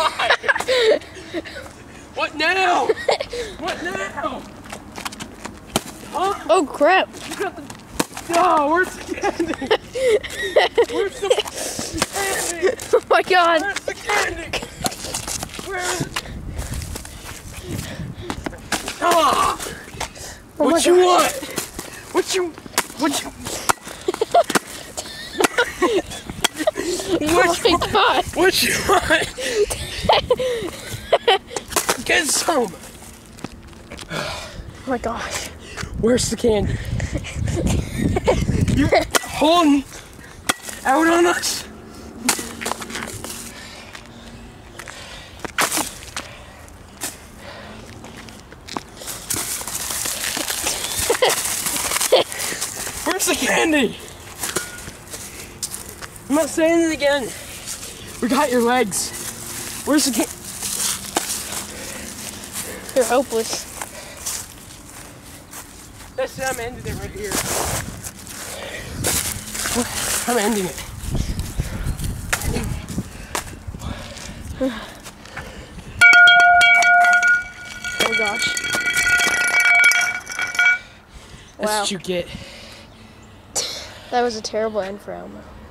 God! What now? What now? Huh? Oh crap! You got the... Oh, where's the candy? Where's the candy? Oh my God! Where's the candy? Where's... Ah! Oh What you want? What you... Oh my God! What you want? Get some. Oh my gosh! Where's the candy? You holding out on us? Where's the candy? I'm not saying it again. We got your legs. Where's the candy? You're hopeless. That's it, I'm ending it right here. I'm ending it. Oh gosh. That's Wow. what you get. That was a terrible end for Elmo.